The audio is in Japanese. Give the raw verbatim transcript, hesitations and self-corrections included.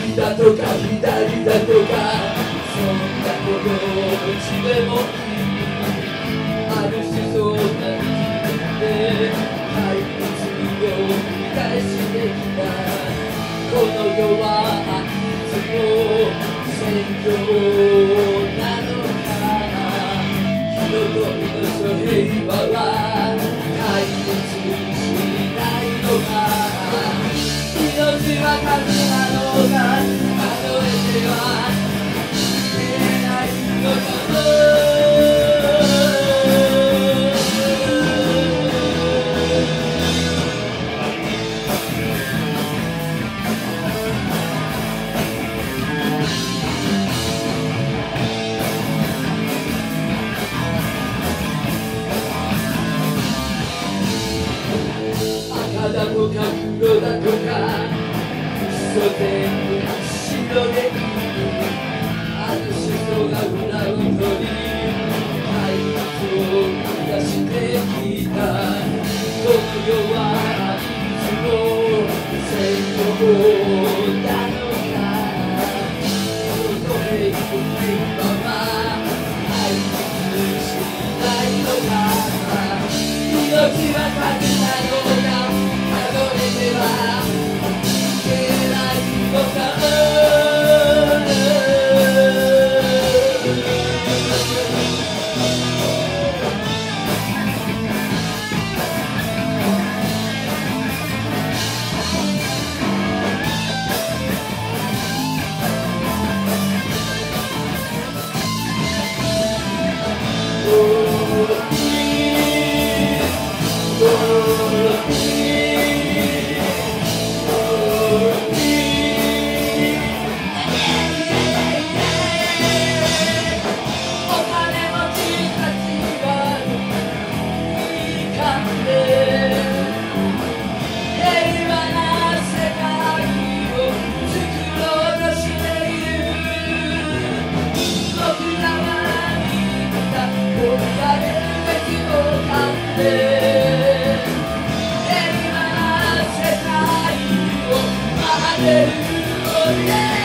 右だとか左だとかそんなことどっちでもいいあるしそうな気分で退屈を繰り返してきたこの世はいつも戦場なのか人と命の平和は解決しないのか命は数なのか数えてはいけないのか赤だとか黒だとかそれ白でいいある人が裏を取り怪物を生み出してきたこの世はいつも戦場なのかその平和は解決しないのか命は数なのか数えてはいけないのかYeah!